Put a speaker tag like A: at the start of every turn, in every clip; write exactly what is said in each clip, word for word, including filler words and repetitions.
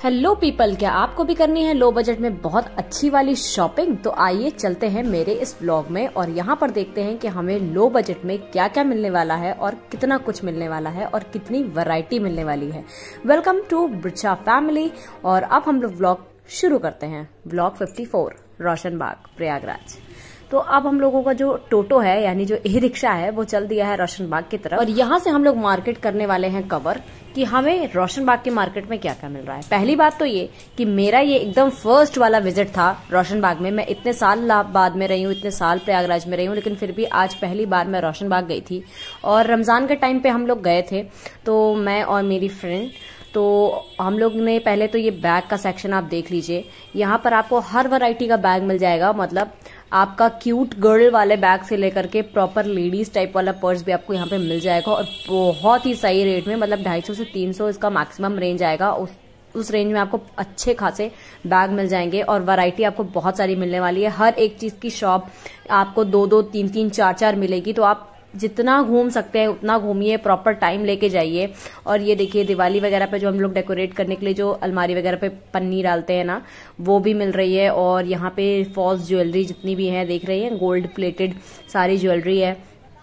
A: Hello people, क्या आपको भी करनी है लो बजट में बहुत अच्छी वाली शॉपिंग? तो आइए चलते हैं मेरे इस ब्लॉग में और यहाँ पर देखते हैं कि हमें लो बजट में क्या क्या मिलने वाला है और कितना कुछ मिलने वाला है और कितनी वैरायटी मिलने वाली है। वेलकम टू ब्रिचा फैमिली। और अब हम लोग ब्लॉग शुरू करते हैं। ब्लॉग चौवन, रोशन बाग, प्रयागराज। तो अब हम लोगों का जो टोटो है यानी जो ई रिक्शा है वो चल दिया है रोशन बाग की तरफ और यहाँ से हम लोग मार्केट करने वाले हैं कवर कि हमें रोशन बाग के मार्केट में क्या क्या मिल रहा है। पहली बात तो ये कि मेरा ये एकदम फर्स्ट वाला विजिट था रोशन बाग में। मैं इतने साल बाद में रही हूँ, इतने साल प्रयागराज में रही हूँ, लेकिन फिर भी आज पहली बार मैं रोशन बाग गई थी। और रमजान के टाइम पे हम लोग गए थे, तो मैं और मेरी फ्रेंड, तो हम लोग ने पहले तो ये बैग का सेक्शन आप देख लीजिए। यहाँ पर आपको हर वैरायटी का बैग मिल जाएगा, मतलब आपका क्यूट गर्ल वाले बैग से लेकर के प्रॉपर लेडीज टाइप वाला पर्स भी आपको यहाँ पे मिल जाएगा और बहुत ही सही रेट में, मतलब ढाई सौ से तीन सौ इसका मैक्सिमम रेंज आएगा। उस उस रेंज में आपको अच्छे खासे बैग मिल जाएंगे और वैरायटी आपको बहुत सारी मिलने वाली है। हर एक चीज की शॉप आपको दो दो तीन तीन चार चार मिलेगी, तो आप जितना घूम सकते हैं उतना घूमिए, प्रॉपर टाइम लेके जाइए। और ये देखिए दिवाली वगैरह पे जो हम लोग डेकोरेट करने के लिए जो अलमारी वगैरह पे पन्नी डालते हैं ना, वो भी मिल रही है। और यहाँ पे फॉल्स ज्वेलरी जितनी भी है देख रही हैं, गोल्ड प्लेटेड सारी ज्वेलरी है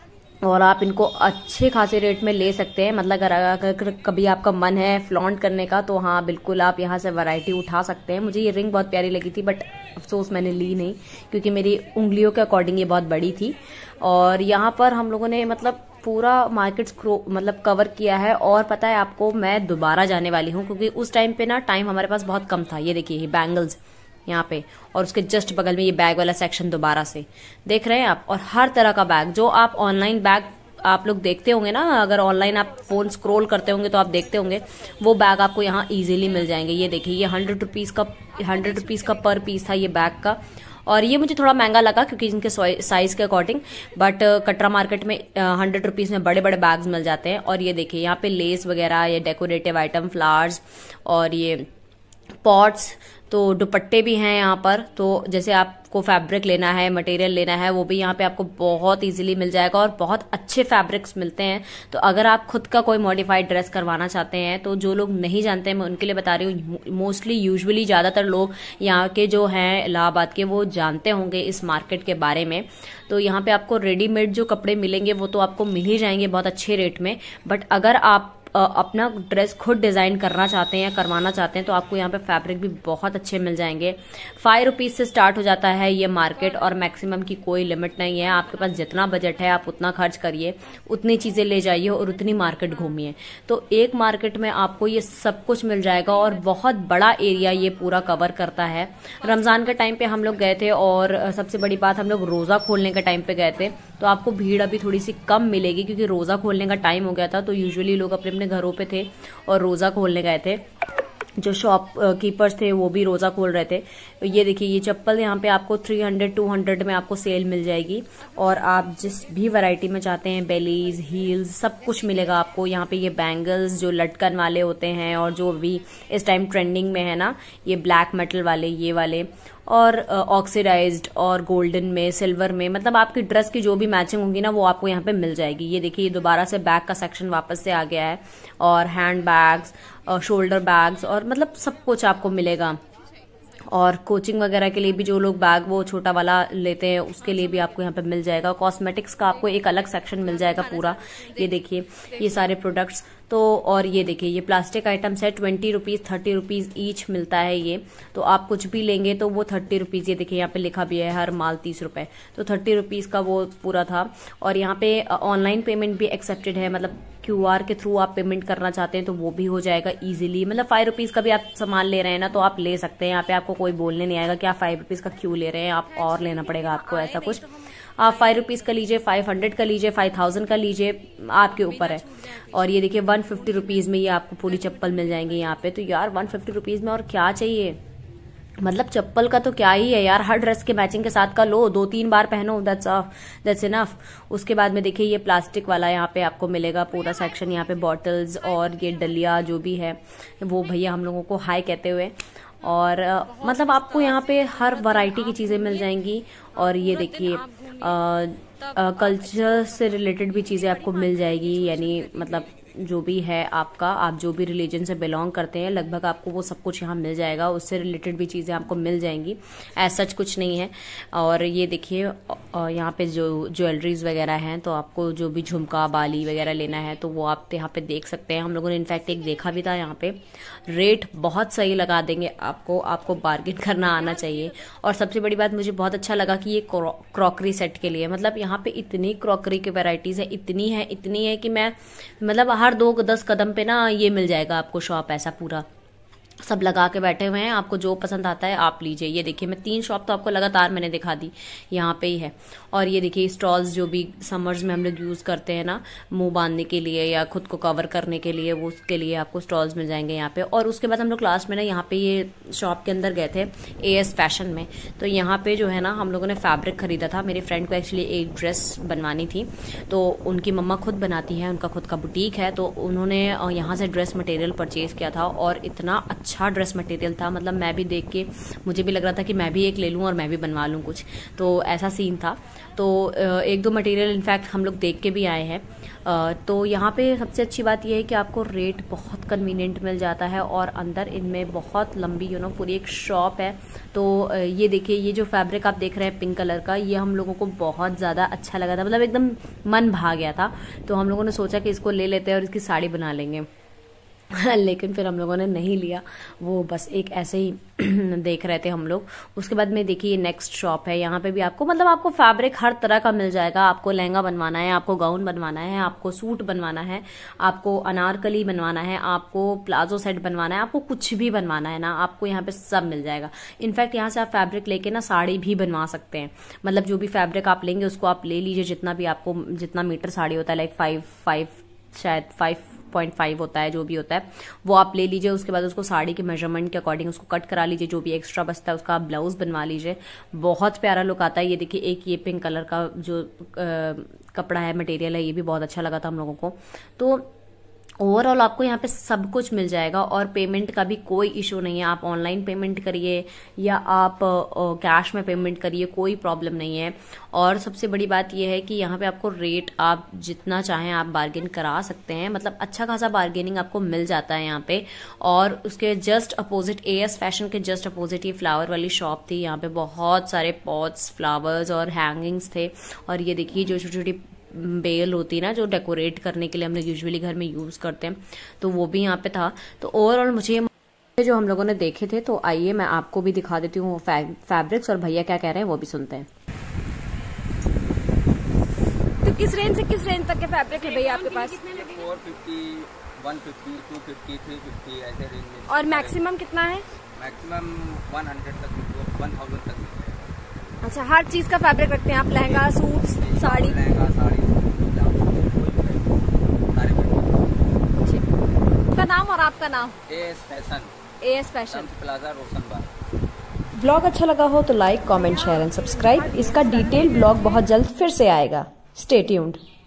A: और आप इनको अच्छे खासे रेट में ले सकते हैं। मतलब अगर, अगर कभी आपका मन है फ्लॉन्ट करने का तो हाँ बिल्कुल आप यहाँ से वैरायटी उठा सकते हैं। मुझे ये रिंग बहुत प्यारी लगी थी बट अफसोस मैंने ली नहीं क्योंकि मेरी उंगलियों के अकॉर्डिंग ये बहुत बड़ी थी। और यहाँ पर हम लोगों ने मतलब पूरा मार्केट मतलब कवर किया है। और पता है आपको, मैं दोबारा जाने वाली हूँ क्योंकि उस टाइम पे ना टाइम हमारे पास बहुत कम था। ये देखिए ये बैंगल्स यहाँ पे और उसके जस्ट बगल में ये बैग वाला सेक्शन दोबारा से देख रहे हैं आप। और हर तरह का बैग जो आप ऑनलाइन बैग आप लोग देखते होंगे ना, अगर ऑनलाइन आप फोन स्क्रॉल करते होंगे तो आप देखते होंगे, वो बैग आपको यहाँ इजीली मिल जाएंगे। ये देखिए ये हंड्रेड रुपीज का हंड्रेड रुपीज का पर पीस था ये बैग का। और ये मुझे थोड़ा महंगा लगा क्योंकि इनके साइज के अकॉर्डिंग, बट कटरा मार्केट में हंड्रेड रुपीज में बड़े बड़े बैग्स मिल जाते हैं। और ये देखिए यहाँ पे लेस वगैरह, ये डेकोरेटिव आइटम, फ्लावर्स और ये पॉट्स, तो दुपट्टे भी हैं यहाँ पर। तो जैसे आपको फैब्रिक लेना है, मटेरियल लेना है, वो भी यहाँ पे आपको बहुत इजीली मिल जाएगा और बहुत अच्छे फैब्रिक्स मिलते हैं। तो अगर आप खुद का कोई मॉडिफाइड ड्रेस करवाना चाहते हैं, तो जो लोग नहीं जानते हैं मैं उनके लिए बता रही हूँ। मोस्टली यूजुअली ज्यादातर लोग यहाँ के जो हैं इलाहाबाद के वो जानते होंगे इस मार्केट के बारे में। तो यहाँ पे आपको रेडीमेड जो कपड़े मिलेंगे वो तो आपको मिल ही जाएंगे बहुत अच्छे रेट में। बट अगर आप अपना ड्रेस खुद डिजाइन करना चाहते हैं या करवाना चाहते हैं तो आपको यहाँ पे फैब्रिक भी बहुत अच्छे मिल जाएंगे। फाइव रुपीज से स्टार्ट हो जाता है ये मार्केट और मैक्सिमम की कोई लिमिट नहीं है। आपके पास जितना बजट है आप उतना खर्च करिए, उतनी चीजें ले जाइए और उतनी मार्केट घूमिए। तो एक मार्केट में आपको ये सब कुछ मिल जाएगा और बहुत बड़ा एरिया ये पूरा कवर करता है। रमजान के टाइम पे हम लोग गए थे और सबसे बड़ी बात, हम लोग रोजा खोलने के टाइम पे गए थे, तो आपको भीड़ अभी थोड़ी सी कम मिलेगी क्योंकि रोजा खोलने का टाइम हो गया था। तो यूजुअली लोग अपने अपने घरों पे थे और रोजा खोलने गए थे। जो शॉप कीपर्स थे वो भी रोजा खोल रहे थे। ये देखिए ये चप्पल यहाँ पे आपको तीन सौ दो सौ में आपको सेल मिल जाएगी और आप जिस भी वैरायटी में चाहते हैं, बेलीज, हील्स, सब कुछ मिलेगा आपको यहाँ पे। ये बैंगल्स जो लटकन वाले होते हैं और जो भी इस टाइम ट्रेंडिंग में है ना, ये ब्लैक मेटल वाले, ये वाले, और ऑक्सीडाइज्ड और गोल्डन में, सिल्वर में, मतलब आपकी ड्रेस की जो भी मैचिंग होगी ना वो आपको यहाँ पे मिल जाएगी। ये देखिए ये दोबारा से बैग का सेक्शन वापस से आ गया है और हैंड बैग्स और शोल्डर बैग्स और मतलब सब कुछ आपको मिलेगा। और कोचिंग वगैरह के लिए भी जो लोग बैग वो छोटा वाला लेते हैं उसके लिए भी आपको यहाँ पे मिल जाएगा। कॉस्मेटिक्स का आपको एक अलग सेक्शन मिल जाएगा पूरा। ये देखिए ये सारे प्रोडक्ट्स। तो और ये देखिए ये प्लास्टिक आइटम्स है, twenty rupees thirty rupees each मिलता है ये। तो आप कुछ भी लेंगे तो वो थर्टी रुपीज, ये देखिए यहाँ पे लिखा भी है हर माल तीस रुपए, तो थर्टी रुपीज का वो पूरा था। और यहाँ पे ऑनलाइन पेमेंट भी एक्सेप्टेड है, मतलब क्यू आर के थ्रू आप पेमेंट करना चाहते हैं तो वो भी हो जाएगा इजीली। मतलब फाइव रुपीज का भी आप सामान ले रहे हैं ना तो आप ले सकते हैं। यहाँ पे आपको कोई बोलने नहीं आएगा कि आप फाइव रुपीज का क्यों ले रहे हैं, आप और लेना पड़ेगा आपको, ऐसा कुछ। आप फाइव रुपीज का लीजिए, फाइव हंड्रेड का लीजिए, फाइव थाउजेंड का लीजिए, आपके ऊपर है। और ये देखिए वन फिफ्टी रुपीज में ये आपको पूरी चप्पल मिल जाएंगे यहाँ पे। तो यार वन फिफ्टी रुपीज में और क्या चाहिए, मतलब चप्पल का तो क्या ही है यार, हर ड्रेस के मैचिंग के साथ का लो, दो तीन बार पहनो, दैट्स दैट्स इनफ। उसके बाद में देखिए ये प्लास्टिक वाला यहाँ पे आपको मिलेगा पूरा सेक्शन। यहाँ पे बॉटल्स और ये डलिया जो भी है वो भैया हम लोगों को हाय कहते हुए। और आ, मतलब आपको यहाँ पे हर वैरायटी की चीजें मिल जाएंगी। और ये देखिए कल्चर से रिलेटेड भी चीजें आपको मिल जाएगी, यानी मतलब जो भी है आपका, आप जो भी रिलीजन से बिलोंग करते हैं, लगभग आपको वो सब कुछ यहाँ मिल जाएगा। उससे रिलेटेड भी चीज़ें आपको मिल जाएंगी, ऐसा सच कुछ नहीं है। और ये देखिए यहाँ पे जो ज्वेलरीज वगैरह हैं, तो आपको जो भी झुमका बाली वगैरह लेना है तो वो आप यहाँ पे देख सकते हैं। हम लोगों ने इनफैक्ट एक देखा भी था, यहाँ पे रेट बहुत सही लगा देंगे आपको, आपको बार्गेन करना आना चाहिए। और सबसे बड़ी बात मुझे बहुत अच्छा लगा कि ये क्रॉकरी सेट के लिए, मतलब यहाँ पे इतनी क्रॉकरी की वैरायटीज है, इतनी है इतनी है कि मैं मतलब हर दो दस कदम पे ना ये मिल जाएगा आपको शॉप, ऐसा पूरा सब लगा के बैठे हुए हैं। आपको जो पसंद आता है आप लीजिए। ये देखिए मैं तीन शॉप तो आपको लगातार मैंने दिखा दी, यहाँ पे ही है। और ये देखिए स्टॉल्स जो भी समर्स में हम लोग यूज करते हैं ना, मुंह बांधने के लिए या खुद को कवर करने के लिए, वो उसके लिए आपको स्टॉल्स मिल जाएंगे यहाँ पे। और उसके बाद हम लोग लास्ट में ना यहाँ पे ये शॉप के अंदर गए थे ए एस फैशन में, तो यहाँ पे जो है ना हम लोगों ने फैब्रिक खरीदा था। मेरी फ्रेंड को एक्चुअली एक ड्रेस बनवानी थी, तो उनकी मम्मा खुद बनाती है, उनका खुद का बुटीक है, तो उन्होंने यहाँ से ड्रेस मटेरियल परचेज किया था। और इतना अच्छा ड्रेस मटेरियल था, मतलब मैं भी देख के मुझे भी लग रहा था कि मैं भी एक ले लूं और मैं भी बनवा लूं कुछ, तो ऐसा सीन था। तो एक दो मटेरियल इनफैक्ट हम लोग देख के भी आए हैं। तो यहाँ पे सबसे अच्छी बात यह है कि आपको रेट बहुत कन्वीनियंट मिल जाता है, और अंदर इनमें बहुत लंबी यू नो पूरी एक शॉप है। तो ये देखिए, ये जो फैब्रिक आप देख रहे हैं पिंक कलर का, ये हम लोगों को बहुत ज़्यादा अच्छा लगा था, मतलब एकदम मन भा गया था। तो हम लोगों ने सोचा कि इसको ले लेते हैं और इसकी साड़ी बना लेंगे लेकिन फिर हम लोगों ने नहीं लिया, वो बस एक ऐसे ही देख रहे थे हम लोग। उसके बाद में देखिए नेक्स्ट शॉप है, यहाँ पे भी आपको मतलब आपको फैब्रिक हर तरह का मिल जाएगा। आपको लहंगा बनवाना है, आपको गाउन बनवाना है, आपको सूट बनवाना है, आपको अनारकली बनवाना है, आपको प्लाजो सेट बनवाना है, आपको कुछ भी बनवाना है ना, आपको यहाँ पे सब मिल जाएगा। इनफैक्ट यहाँ से आप फैब्रिक लेके ना साड़ी भी बनवा सकते हैं, मतलब जो भी फैब्रिक आप लेंगे उसको आप ले लीजिए, जितना भी आपको जितना मीटर साड़ी होता है, लाइक फाइव फाइव शायद फाइव पॉइंट फाइव होता है, जो भी होता है वो आप ले लीजिए। उसके बाद उसको साड़ी के मेजरमेंट के अकॉर्डिंग उसको कट करा लीजिए, जो भी एक्स्ट्रा बचता है उसका आप ब्लाउज बनवा लीजिए। बहुत प्यारा लुक आता है। ये देखिए एक ये पिंक कलर का जो आ, कपड़ा है, मटेरियल है, ये भी बहुत अच्छा लगा था हम लोगों को। तो ओवरऑल आपको यहाँ पे सब कुछ मिल जाएगा, और पेमेंट का भी कोई इशू नहीं है। आप ऑनलाइन पेमेंट करिए या आप कैश में पेमेंट करिए, कोई प्रॉब्लम नहीं है। और सबसे बड़ी बात यह है कि यहाँ पे आपको रेट आप जितना चाहें आप बार्गेन करा सकते हैं, मतलब अच्छा खासा बार्गेनिंग आपको मिल जाता है यहाँ पे। और उसके just opposite, A S fashion के जस्ट अपोजिट ये फ्लावर वाली शॉप थी। यहाँ पे बहुत सारे पॉट्स, फ्लावर्स और हैंगिंग्स थे। और ये देखिए जो छोटी छोटी बेल होती है ना, जो डेकोरेट करने के लिए हम लोग यूजुअली घर में यूज करते हैं, तो वो भी यहाँ पे था। तो ओवरऑल मुझे जो हम लोगों ने देखे थे, तो आइए मैं आपको भी दिखा देती हूँ फैब्रिक्स, और भैया क्या कह रहे हैं वो भी सुनते हैं।
B: तो किस रेंज से किस रेंज तक के फैब्रिक है भैया आपके पास?
C: Four fifty, one fifty, two fifty, three fifty ऐसे रेंज में।
B: और मैक्सिमम कितना है?
C: मैक्सिमम वन हंड्रेड तक, वन थाउजेंड तक।
B: अच्छा, हर चीज का फैब्रिक रखते हैं आप? लहंगा, सूट, साड़ी?
C: लहंगा, साड़ी,
B: का नाम और आपका नाम?
C: A S fashion.
B: A S fashion
C: plaza, Roshanbagh.
A: Blog अच्छा लगा हो तो like, comment, share and subscribe. इसका डिटेल ब्लॉग बहुत जल्द फिर से आएगा। Stay tuned.